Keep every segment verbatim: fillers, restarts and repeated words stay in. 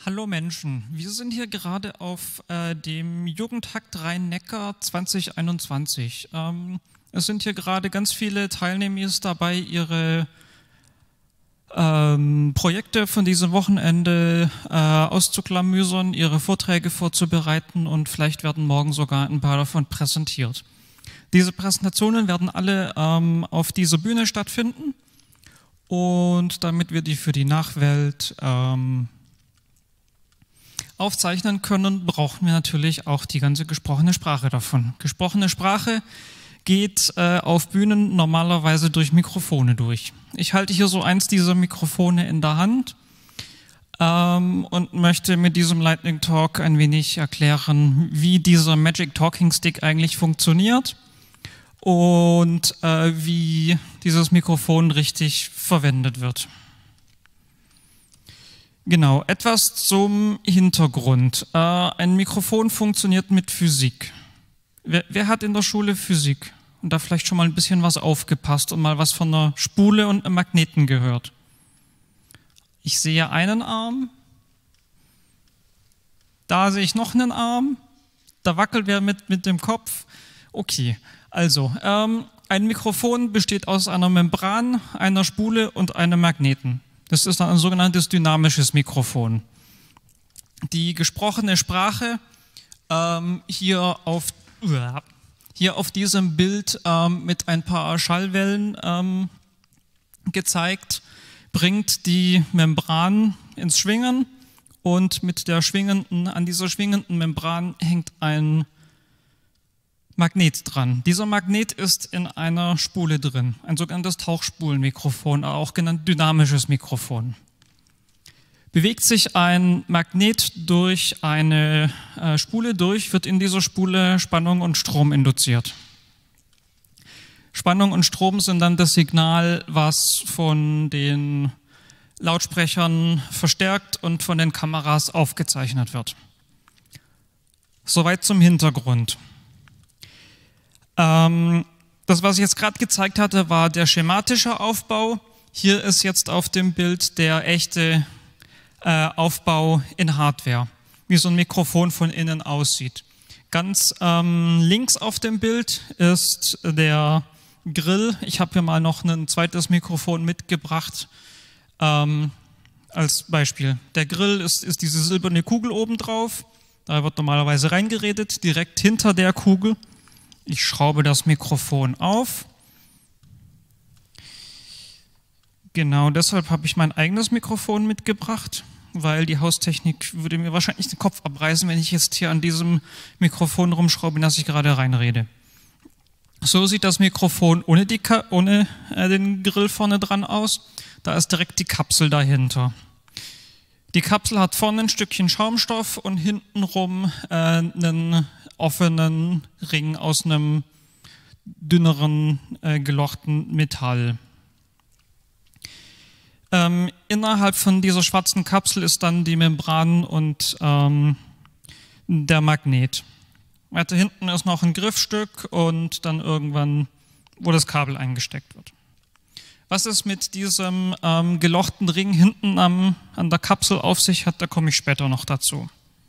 Hallo Menschen, wir sind hier gerade auf äh, dem Jugendhakt Rhein-Neckar zwanzig einundzwanzig. Ähm, es sind hier gerade ganz viele Teilnehmer dabei, ihre ähm, Projekte von diesem Wochenende äh, auszuklamüsern, ihre Vorträge vorzubereiten und vielleicht werden morgen sogar ein paar davon präsentiert. Diese Präsentationen werden alle ähm, auf dieser Bühne stattfinden und damit wir die für die Nachwelt ähm, aufzeichnen können, brauchen wir natürlich auch die ganze gesprochene Sprache davon. Gesprochene Sprache geht äh, auf Bühnen normalerweise durch Mikrofone durch. Ich halte hier so eins dieser Mikrofone in der Hand ähm, und möchte mit diesem Lightning Talk ein wenig erklären, wie dieser Magic Talking Stick eigentlich funktioniert und äh, wie dieses Mikrofon richtig verwendet wird. Genau, etwas zum Hintergrund. Äh, ein Mikrofon funktioniert mit Physik. Wer, wer hat in der Schule Physik und da vielleicht schon mal ein bisschen was aufgepasst und mal was von einer Spule und einem Magneten gehört? Ich sehe einen Arm, da sehe ich noch einen Arm, da wackelt wer mit, mit dem Kopf. Okay, also ähm, ein Mikrofon besteht aus einer Membran, einer Spule und einem Magneten. Das ist dann ein sogenanntes dynamisches Mikrofon. Die gesprochene Sprache ähm, hier, auf, uh, hier auf diesem Bild ähm, mit ein paar Schallwellen ähm, gezeigt, bringt die Membran ins Schwingen und mit der schwingenden, an dieser schwingenden Membran hängt ein Magnet dran. Dieser Magnet ist in einer Spule drin, ein sogenanntes Tauchspulenmikrofon, auch genannt dynamisches Mikrofon. Bewegt sich ein Magnet durch eine äh, Spule durch, wird in dieser Spule Spannung und Strom induziert. Spannung und Strom sind dann das Signal, was von den Lautsprechern verstärkt und von den Kameras aufgezeichnet wird. Soweit zum Hintergrund. Das, was ich jetzt gerade gezeigt hatte, war der schematische Aufbau. Hier ist jetzt auf dem Bild der echte äh, Aufbau in Hardware, wie so ein Mikrofon von innen aussieht. Ganz ähm, links auf dem Bild ist der Grill. Ich habe hier mal noch ein zweites Mikrofon mitgebracht ähm, als Beispiel. Der Grill ist, ist diese silberne Kugel oben drauf. Da wird normalerweise reingeredet, direkt hinter der Kugel. Ich schraube das Mikrofon auf. Genau deshalb habe ich mein eigenes Mikrofon mitgebracht, weil die Haustechnik würde mir wahrscheinlich den Kopf abreißen, wenn ich jetzt hier an diesem Mikrofon rumschraube, in das ich gerade reinrede. So sieht das Mikrofon ohne, die Ka ohne äh, den Grill vorne dran aus. Da ist direkt die Kapsel dahinter. Die Kapsel hat vorne ein Stückchen Schaumstoff und hintenrum äh, einen offenen Ring aus einem dünneren, äh, gelochten Metall. Ähm, innerhalb von dieser schwarzen Kapsel ist dann die Membran und ähm, der Magnet. Weiter hinten ist noch ein Griffstück und dann irgendwann, wo das Kabel eingesteckt wird. Was es mit diesem ähm, gelochten Ring hinten am, an der Kapsel auf sich hat, da komme ich später noch dazu.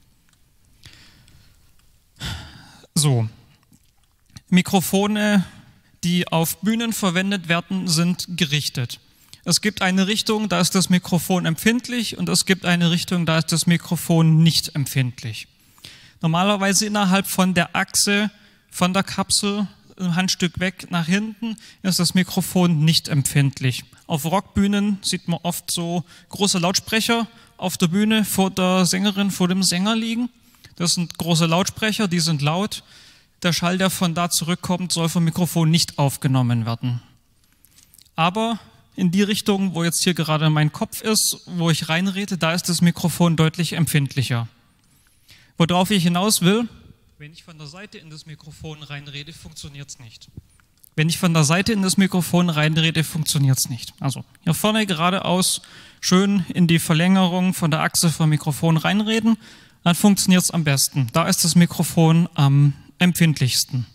So, Mikrofone, die auf Bühnen verwendet werden, sind gerichtet. Es gibt eine Richtung, da ist das Mikrofon empfindlich und es gibt eine Richtung, da ist das Mikrofon nicht empfindlich. Normalerweise innerhalb von der Achse von der Kapsel, ein Handstück weg nach hinten, ist das Mikrofon nicht empfindlich. Auf Rockbühnen sieht man oft so große Lautsprecher auf der Bühne vor der Sängerin, vor dem Sänger liegen. Das sind große Lautsprecher, die sind laut. Der Schall, der von da zurückkommt, soll vom Mikrofon nicht aufgenommen werden. Aber in die Richtung, wo jetzt hier gerade mein Kopf ist, wo ich reinrede, da ist das Mikrofon deutlich empfindlicher. Worauf ich hinaus will, wenn ich von der Seite in das Mikrofon reinrede, funktioniert es nicht. Wenn ich von der Seite in das Mikrofon reinrede, funktioniert es nicht. Also hier vorne geradeaus schön in die Verlängerung von der Achse vom Mikrofon reinreden, dann funktioniert es am besten. Da ist das Mikrofon am empfindlichsten.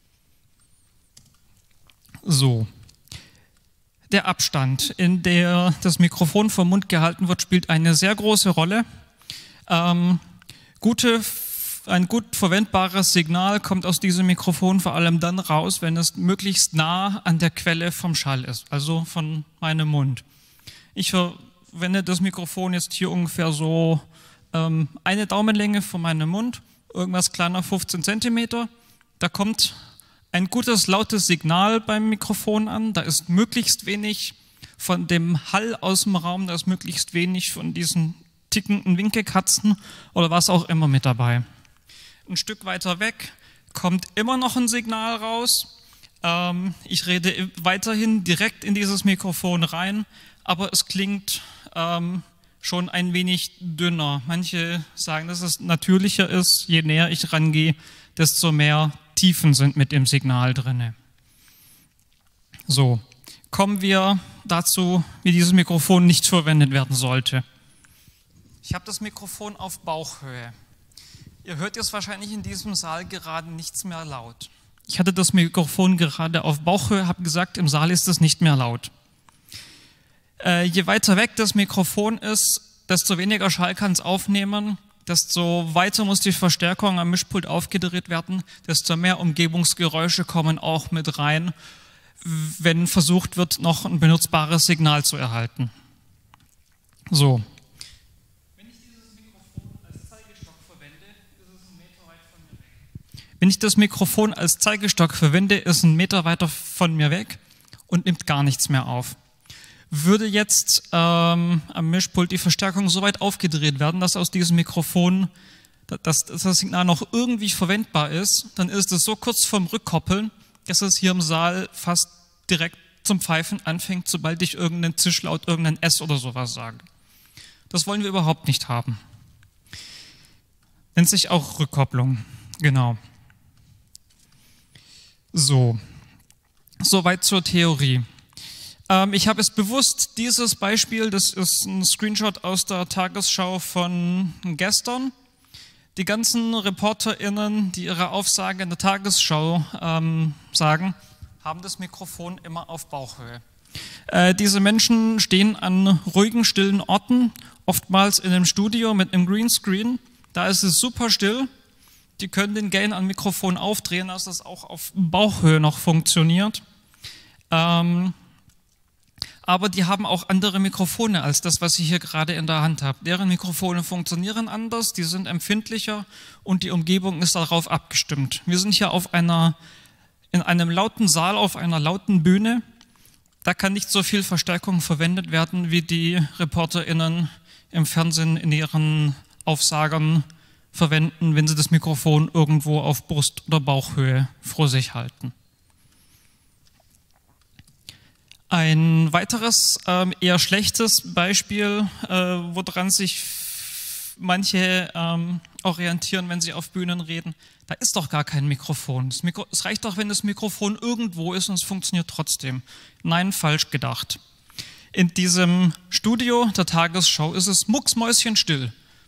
So. Der Abstand, in der das Mikrofon vom Mund gehalten wird, spielt eine sehr große Rolle. Ähm, gute, ein gut verwendbares Signal kommt aus diesem Mikrofon vor allem dann raus, wenn es möglichst nah an der Quelle vom Schall ist, also von meinem Mund. Ich verwende das Mikrofon jetzt hier ungefähr so ähm, eine Daumenlänge von meinem Mund, irgendwas kleiner fünfzehn Zentimeter. Da kommt ein gutes, lautes Signal beim Mikrofon an, da ist möglichst wenig von dem Hall aus dem Raum, da ist möglichst wenig von diesen tickenden Winkelkatzen oder was auch immer mit dabei. Ein Stück weiter weg kommt immer noch ein Signal raus. Ähm, ich rede weiterhin direkt in dieses Mikrofon rein, aber es klingt ähm, schon ein wenig dünner. Manche sagen, dass es natürlicher ist, je näher ich rangehe, desto mehr Tiefen sind mit dem Signal drin. So, kommen wir dazu, wie dieses Mikrofon nicht verwendet werden sollte. Ich habe das Mikrofon auf Bauchhöhe. Ihr hört jetzt wahrscheinlich in diesem Saal gerade nichts mehr laut. Ich hatte das Mikrofon gerade auf Bauchhöhe, habe gesagt, im Saal ist es nicht mehr laut. Äh, je weiter weg das Mikrofon ist, desto weniger Schall kann es aufnehmen, desto weiter muss die Verstärkung am Mischpult aufgedreht werden, desto mehr Umgebungsgeräusche kommen auch mit rein, wenn versucht wird, noch ein benutzbares Signal zu erhalten. So. Wenn ich dieses Mikrofon als Zeigestock verwende, ist es ein Meter weit von mir weg. Wenn ich das Mikrofon als Zeigestock verwende, ist ein Meter weiter von mir weg und nimmt gar nichts mehr auf. Würde jetzt ähm, am Mischpult die Verstärkung so weit aufgedreht werden, dass aus diesem Mikrofon dass, dass das Signal noch irgendwie verwendbar ist, dann ist es so kurz vorm Rückkoppeln, dass es hier im Saal fast direkt zum Pfeifen anfängt, sobald ich irgendeinen Zischlaut, irgendein S oder sowas sage. Das wollen wir überhaupt nicht haben. Nennt sich auch Rückkopplung. Genau. So. Soweit zur Theorie. Ähm, ich habe es bewusst, dieses Beispiel, das ist ein Screenshot aus der Tagesschau von gestern. Die ganzen ReporterInnen, die ihre Aussage in der Tagesschau ähm, sagen, haben das Mikrofon immer auf Bauchhöhe. Äh, diese Menschen stehen an ruhigen, stillen Orten, oftmals in einem Studio mit einem Greenscreen. Da ist es super still. Die können den Gain am Mikrofon aufdrehen, dass das auch auf Bauchhöhe noch funktioniert. Ähm, aber die haben auch andere Mikrofone als das, was ich hier gerade in der Hand habe. Deren Mikrofone funktionieren anders, die sind empfindlicher und die Umgebung ist darauf abgestimmt. Wir sind hier auf einer, in einem lauten Saal, auf einer lauten Bühne. Da kann nicht so viel Verstärkung verwendet werden, wie die ReporterInnen im Fernsehen in ihren Aufsagern verwenden, wenn sie das Mikrofon irgendwo auf Brust- oder Bauchhöhe vor sich halten. Ein weiteres, ähm, eher schlechtes Beispiel, äh, woran sich manche ähm, orientieren, wenn sie auf Bühnen reden, da ist doch gar kein Mikrofon. Das Mikro- es reicht doch, wenn das Mikrofon irgendwo ist und es funktioniert trotzdem. Nein, falsch gedacht. In diesem Studio der Tagesschau ist es mucksmäuschenstill.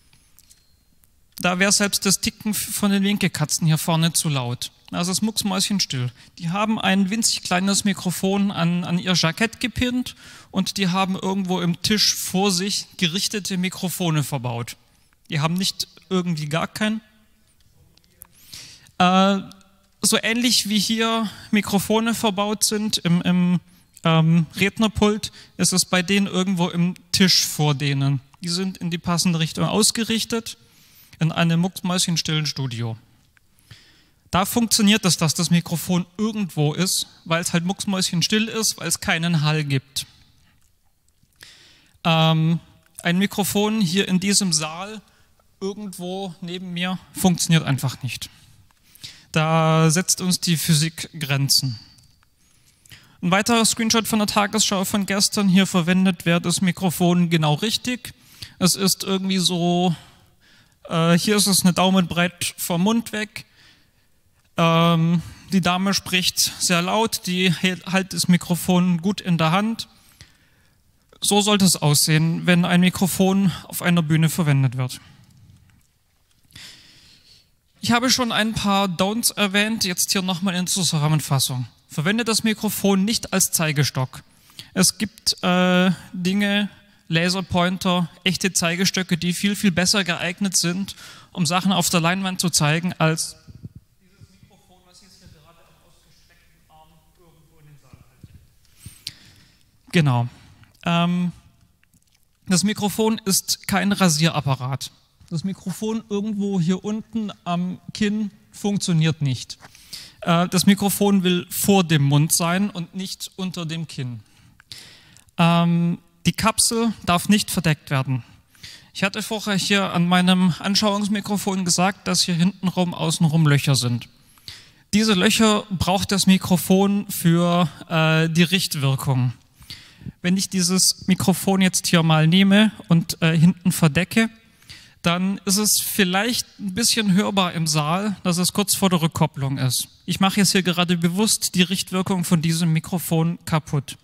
Da wäre selbst das Ticken von den Winkelkatzen hier vorne zu laut. Also es ist mucksmäuschenstill. Die haben ein winzig kleines Mikrofon an, an ihr Jackett gepinnt und die haben irgendwo im Tisch vor sich gerichtete Mikrofone verbaut. Die haben nicht irgendwie gar kein. Äh, so ähnlich wie hier Mikrofone verbaut sind im, im ähm, Rednerpult, ist es bei denen irgendwo im Tisch vor denen. Die sind in die passende Richtung ausgerichtet, in einem mucksmäuschenstillen Studio. Da funktioniert es, dass das Mikrofon irgendwo ist, weil es halt mucksmäuschenstill ist, weil es keinen Hall gibt. Ähm, ein Mikrofon hier in diesem Saal, irgendwo neben mir, funktioniert einfach nicht. Da setzt uns die Physik Grenzen. Ein weiterer Screenshot von der Tagesschau von gestern. Hier verwendet wird das Mikrofon genau richtig. Es ist irgendwie so, äh, hier ist es eine Daumenbreit vom Mund weg. Ähm, die Dame spricht sehr laut, die hält halt das Mikrofon gut in der Hand. So sollte es aussehen, wenn ein Mikrofon auf einer Bühne verwendet wird. Ich habe schon ein paar Don'ts erwähnt, jetzt hier nochmal in Zusammenfassung. Verwende das Mikrofon nicht als Zeigestock. Es gibt äh, Dinge, Laserpointer, echte Zeigestöcke, die viel, viel besser geeignet sind, um Sachen auf der Leinwand zu zeigen, als dieses Mikrofon, was jetzt hier gerade am ausgestreckten Arm irgendwo in den Saal hält. Genau. Ähm, das Mikrofon ist kein Rasierapparat. Das Mikrofon irgendwo hier unten am Kinn funktioniert nicht. Äh, das Mikrofon will vor dem Mund sein und nicht unter dem Kinn. Ähm, die Kapsel darf nicht verdeckt werden. Ich hatte vorher hier an meinem Anschauungsmikrofon gesagt, dass hier hintenrum, außenrum Löcher sind. Diese Löcher braucht das Mikrofon für äh, die Richtwirkung. Wenn ich dieses Mikrofon jetzt hier mal nehme und äh, hinten verdecke, dann ist es vielleicht ein bisschen hörbar im Saal, dass es kurz vor der Rückkopplung ist. Ich mache jetzt hier gerade bewusst die Richtwirkung von diesem Mikrofon kaputt.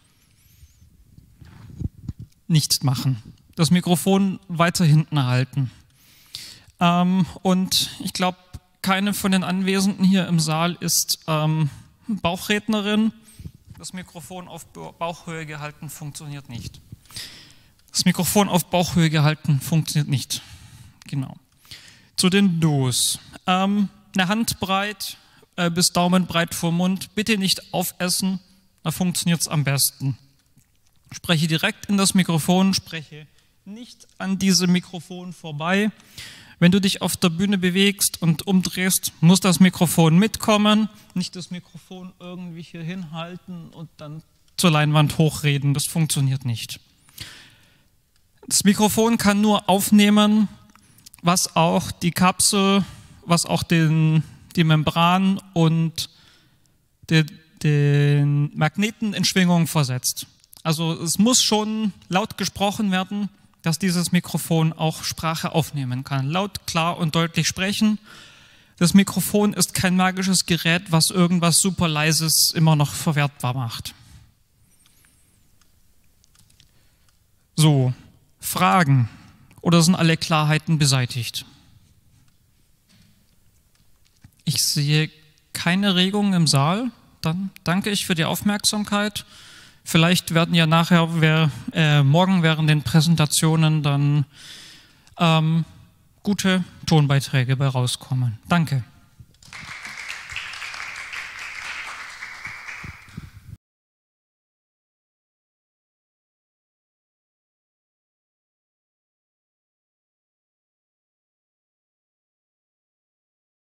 Nicht machen. Das Mikrofon weiter hinten halten. Ähm, und ich glaube, keine von den Anwesenden hier im Saal ist ähm, Bauchrednerin. Das Mikrofon auf Bauchhöhe gehalten funktioniert nicht. Das Mikrofon auf Bauchhöhe gehalten funktioniert nicht. Genau. Zu den Do's. Ähm, eine Handbreit äh, bis Daumenbreit vor Mund. Bitte nicht aufessen, da funktioniert es am besten. Spreche direkt in das Mikrofon, spreche nicht an diesem Mikrofon vorbei. Wenn du dich auf der Bühne bewegst und umdrehst, muss das Mikrofon mitkommen, nicht das Mikrofon irgendwie hier hinhalten und dann zur Leinwand hochreden. Das funktioniert nicht. Das Mikrofon kann nur aufnehmen, was auch die Kapsel, was auch den, die Membran und den, den Magneten in Schwingung versetzt. Also es muss schon laut gesprochen werden, dass dieses Mikrofon auch Sprache aufnehmen kann. Laut, klar und deutlich sprechen. Das Mikrofon ist kein magisches Gerät, was irgendwas super Leises immer noch verwertbar macht. So, Fragen? Oder sind alle Klarheiten beseitigt? Ich sehe keine Regung im Saal. Dann danke ich für die Aufmerksamkeit. Vielleicht werden ja nachher, wer, äh, morgen während den Präsentationen dann ähm, gute Tonbeiträge bei rauskommen. Danke.